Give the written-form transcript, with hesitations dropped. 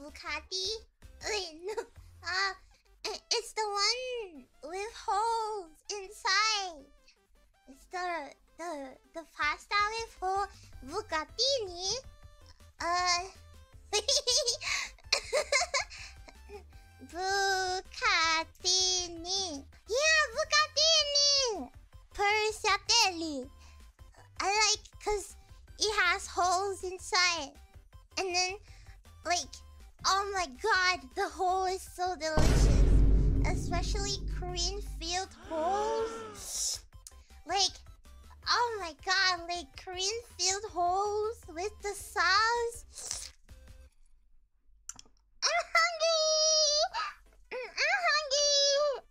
Bugatti. Wait, no. It's the one with holes inside. It's the pasta with hole Bugatini. Bugatini. Yeah, Bugatini. PhaseALiAS. I like because it has holes inside. And then, like, oh my god, the hole is so delicious. Especially Korean field holes. Like, oh my god, like Korean field holes with the sauce.